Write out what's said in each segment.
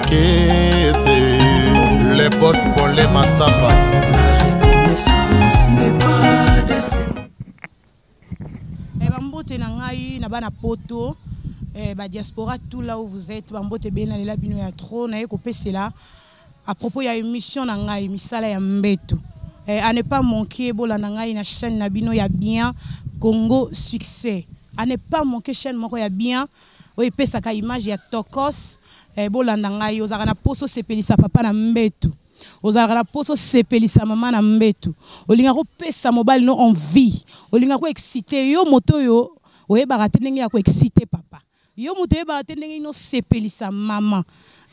Maké, c'est les boss pour les Massamba. La reconnaissance n'est pas de ces mots. Bambote na ngai na bana poto ba diaspora tout là où vous êtes bambote bena lela bino ya trop na ko pesela à propos ya émission na ngai misala ya mbeto à ne pas manquer bola na ngai na chaîne na bino ya bien Congo succès à ne pas manquer chaîne moko ya bien o pesa ka image ya tokos bola na ngai ozaka na poso sepelisa papa na mbeto ozaka na poso sepelisa mama na mbeto olinga ko pesa mobile no envie olinga ko exciter yo moto yo oyebaka te ndenge ya ko exciter papa yo moto oyebaka te ndenge no sepelisa mama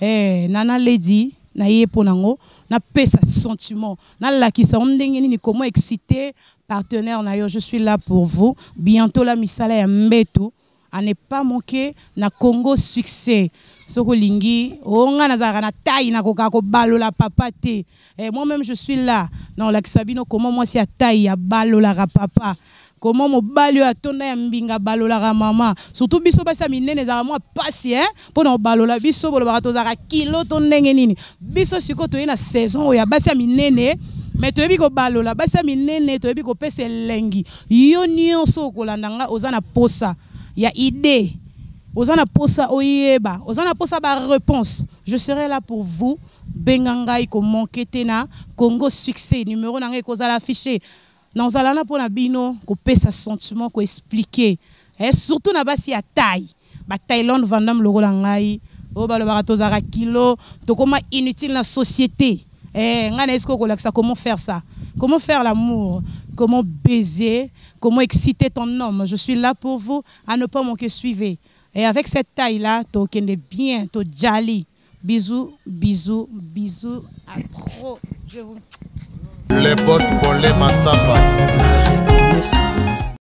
nana lady na ye ponango na pesa sentiment na lakisa ndenge nini comment exciter partenaire na yo. Je suis là pour vous bientôt la misala ya mbeto à ne pas manquer na Congo succès. Soko lingi onga nazaka na taille na koka ko balola papa te. Moi-même je suis là. Non la Sabino comment moi c'est à taille ya balola papa. Comment mo balio atonda ya mbinga balola mama. Surtout biso basa minene za moi passi pour no balola biso bolo barato za kilo to ndenge nini. Biso siko to na saison ya basa minene mais to yebi ko balola basa minene to yebi ko pese lengi. Yo nyonso ko landanga ozana posa ya idée. Ozana posa oyeba, ozana posa ba réponse. Je serai là pour vous. Bengangai ko manquete na Congo succès numéro nanga ko zala affiché. Dans zalana pour na bino ko pesa sentiment ko expliquer. Et surtout na basi ya taille. Ba Thaïlande Vandam logo langai. O ba lo barato zara kilo to koma inutile na société. Ngana esko ko laksa comment faire ça? Comment faire l'amour? Comment baiser? Comment exciter ton homme? Je suis là pour vous à ne pas manquer suivre. Et avec cette taille-là, tu es bien, tu es jali. Bisous, bisous, bisous. À trop. Je vous... Les boss pour les Massamba. La reconnaissance.